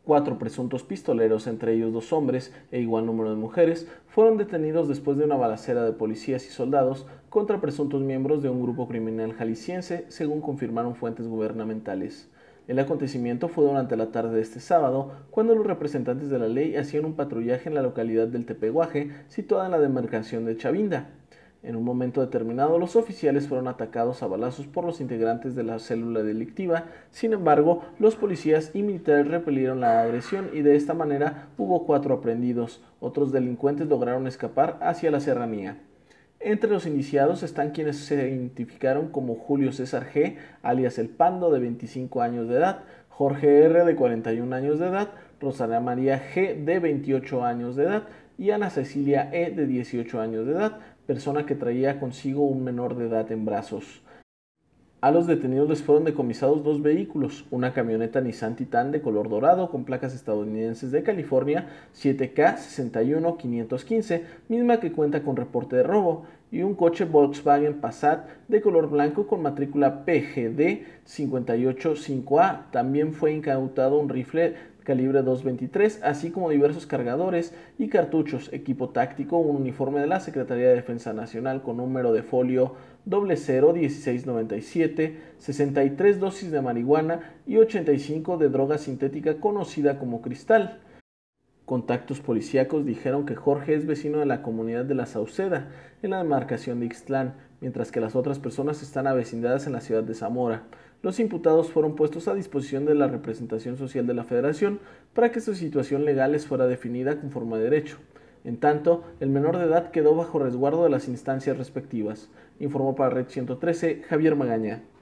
4 presuntos pistoleros, entre ellos 2 hombres e igual número de mujeres, fueron detenidos después de una balacera de policías y soldados contra presuntos miembros de un grupo criminal jalisciense, según confirmaron fuentes gubernamentales. El acontecimiento fue durante la tarde de este sábado, cuando los representantes de la ley hacían un patrullaje en la localidad del Tepehuaje, situada en la demarcación de Chavinda. En un momento determinado, los oficiales fueron atacados a balazos por los integrantes de la célula delictiva. Sin embargo, los policías y militares repelieron la agresión y de esta manera hubo 4 aprehendidos. Otros delincuentes lograron escapar hacia la serranía. Entre los indiciados están quienes se identificaron como Julio César G., alias El Pando, de 25 años de edad, Jorge R., de 41 años de edad, Rosalía María G., de 28 años de edad, y Ana Cecilia E., de 18 años de edad, persona que traía consigo un menor de edad en brazos. A los detenidos les fueron decomisados 2 vehículos, una camioneta Nissan Titan de color dorado con placas estadounidenses de California 7K61515, misma que cuenta con reporte de robo, y un coche Volkswagen Passat de color blanco con matrícula PGD 585A. También fue incautado un rifle calibre 223, así como diversos cargadores y cartuchos, equipo táctico, un uniforme de la Secretaría de Defensa Nacional con número de folio 001697, 63 dosis de marihuana y 85 de droga sintética conocida como cristal. Contactos policíacos dijeron que Jorge es vecino de la comunidad de La Sauceda, en la demarcación de Ixtlán, mientras que las otras personas están avecindadas en la ciudad de Zamora. Los imputados fueron puestos a disposición de la representación social de la Federación para que su situación legal les fuera definida conforme a derecho. En tanto, el menor de edad quedó bajo resguardo de las instancias respectivas, informó para Red 113 Javier Magaña.